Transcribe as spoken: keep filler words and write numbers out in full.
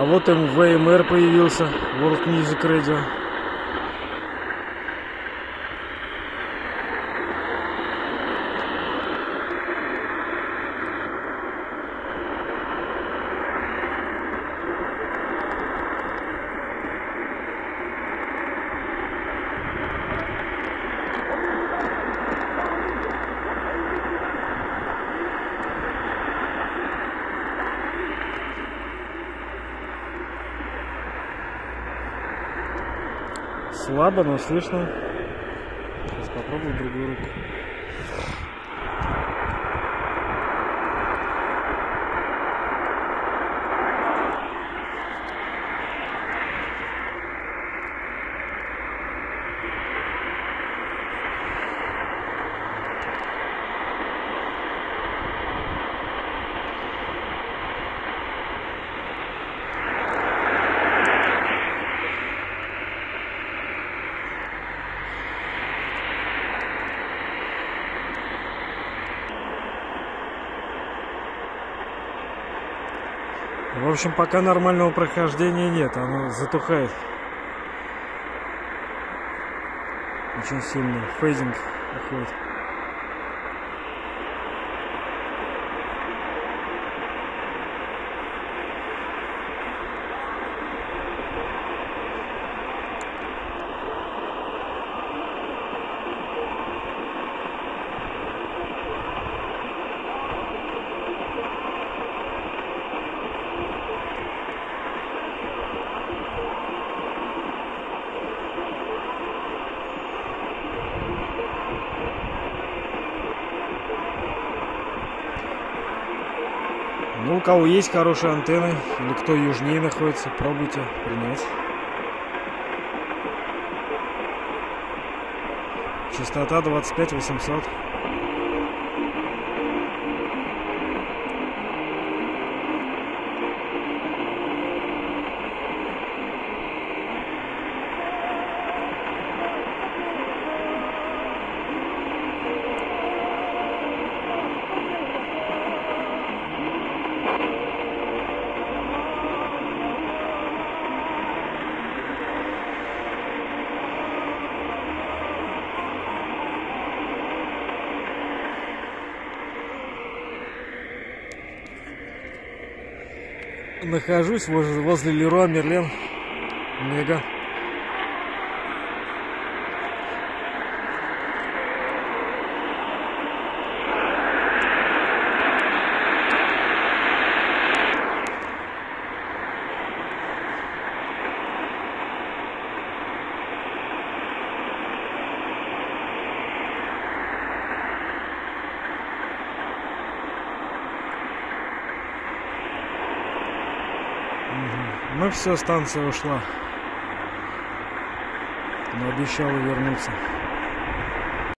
А вот эм вэ эм эр появился, World Music Radio. Слабо, но слышно. Сейчас попробую другую руку. В общем, пока нормального прохождения нет, оно затухает. Очень сильно фейзинг уходит. Ну, у кого есть хорошие антенны, или кто южнее находится, пробуйте принять. Частота двадцать пять восемьсот. Нахожусь возле, возле Леруа Мерлен Мега. Ну все, станция ушла. Но обещала вернуться.